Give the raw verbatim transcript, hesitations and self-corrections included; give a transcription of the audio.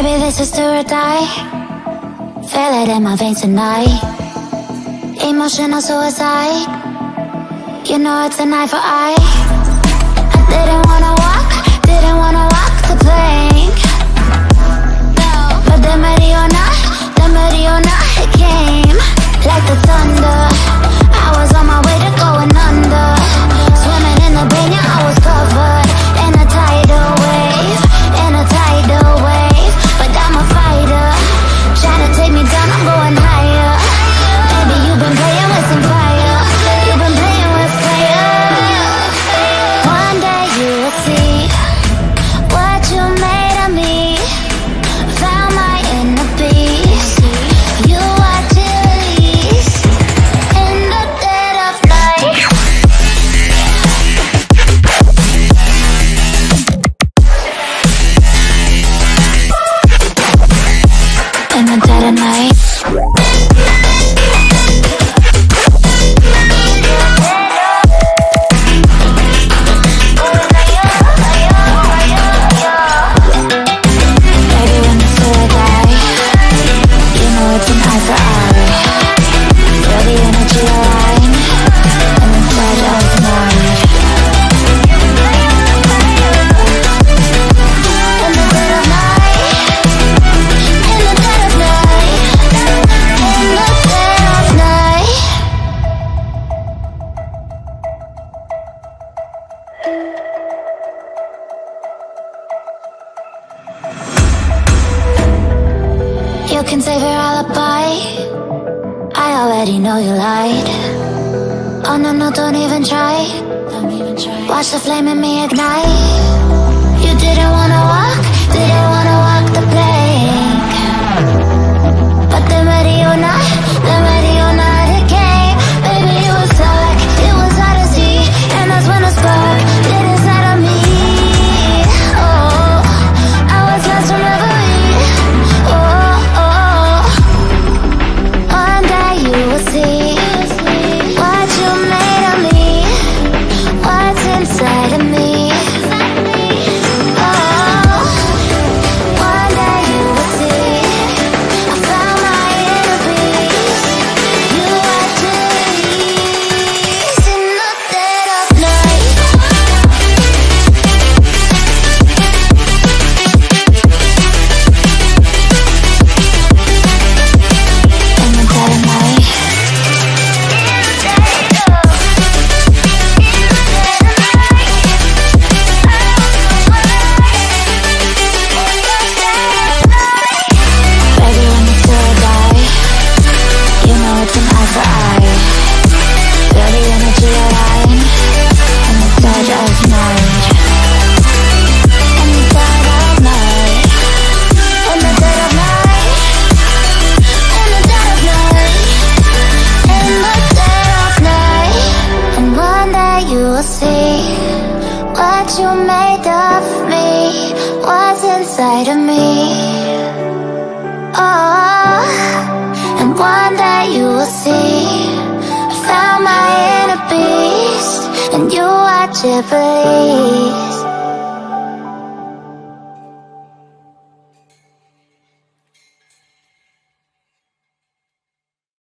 Baby, this is do or die. Feel it in my veins tonight. Emotional suicide. You know it's an eye for eye. I didn't wanna walk, didn't wanna walk the plank. But the Mariona, the Mariona, it came like the thunder. I was on my way to going under. Swimming in the bay, yeah, I was covered in a tidal wave, in a tidal wave. But I'm a fighter, trying to take me down, I'm going higher. Baby, you've been playing with some fire. You've been playing with fire. One day you will see what you made of me. Found my inner peace. You are to release in the dead of night. In the dead of night. You can save your alibi. I already know you lied. Oh no, no, don't even try. Watch the flame in me ignite. You didn't wanna walk, didn't wanna walk the plank. But the Mariona, the Mariona, it came. Baby, it was dark, it was hard to see. And that's when a spark lit inside of me. Oh, I was lost from reverie. Oh, oh, one day you will see what you made of me, what's inside of me. Oh, one day you will see I found my inner peace. You are to release in the dead of night. In the dead of night. Baby, when it's do or die, you know it's an eye for eye. Feel the energy align in the dead of night. In the dead of night. In the dead of night. In the dead of night. In the dead of night. And one day you will see what you made of me, what's inside of me. Oh, and one day you will see I found my inner beast, and you are to believe.